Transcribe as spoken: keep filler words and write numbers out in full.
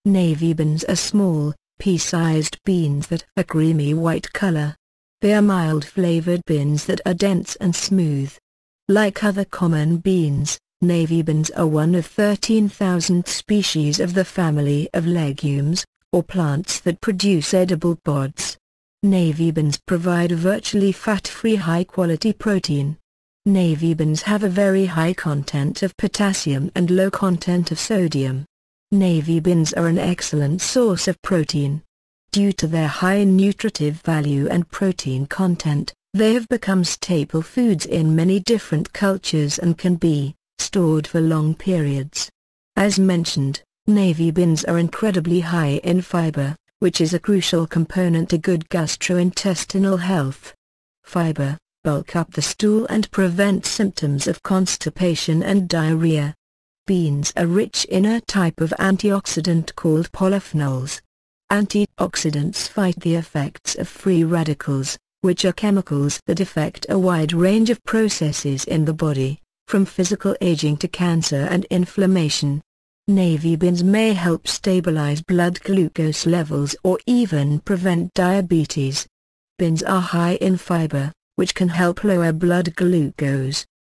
Navy beans are small, pea-sized beans that are creamy white color. They are mild-flavored beans that are dense and smooth. Like other common beans, navy beans are one of thirteen thousand species of the family of legumes, or plants that produce edible pods. Navy beans provide virtually fat-free high-quality protein. Navy beans have a very high content of potassium and low content of sodium. Navy beans are an excellent source of protein. Due to their high nutritive value and protein content, they have become staple foods in many different cultures and can be stored for long periods. As mentioned, navy beans are incredibly high in fiber, which is a crucial component to good gastrointestinal health. Fiber bulk up the stool and prevent symptoms of constipation and diarrhea. Beans are rich in a type of antioxidant called polyphenols. Antioxidants fight the effects of free radicals, which are chemicals that affect a wide range of processes in the body, from physical aging to cancer and inflammation. Navy beans may help stabilize blood glucose levels or even prevent diabetes. Beans are high in fiber, which can help lower blood glucose,